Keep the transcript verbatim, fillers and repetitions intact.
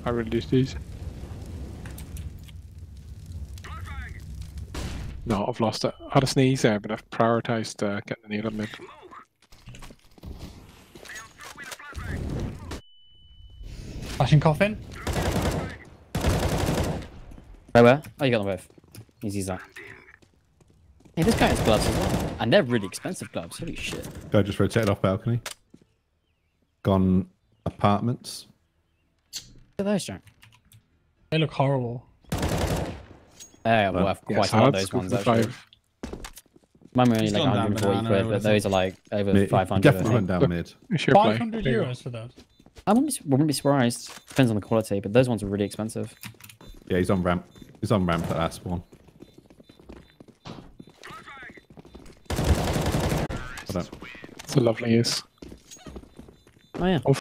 I really do these. No, I've lost it. I had a sneeze there, but I've prioritised uh, getting the needle mid. Flashing coffin. Where, where? Oh, you got them both. Easy as that. Hey, this guy has gloves as well. And they're really expensive gloves. Holy shit. Guy just rotated off balcony. Gone apartments. Look at those, Jack. They look horrible. Yeah, well, I've quite Yes, a lot of Hadz, those go ones, for actually. five. Mine were only He's like gone down one hundred forty banana, I quid, but would've those are like over Mate, five hundred. definitely I went think. down mid. It's your Five play. hundred There you go. euros for that. I wouldn't, wouldn't be surprised. Depends on the quality, but those ones are really expensive. Yeah, he's on ramp. He's on ramp at that spawn. I don't. It's a lovely use. Oh, yeah. Oh,